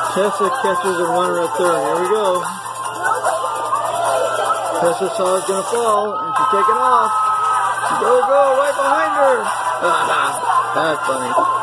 Tessa catches a runner at third. Here we go. Tessa saw it's going to fall, and she's taking off. Go, go, right behind her. That's funny.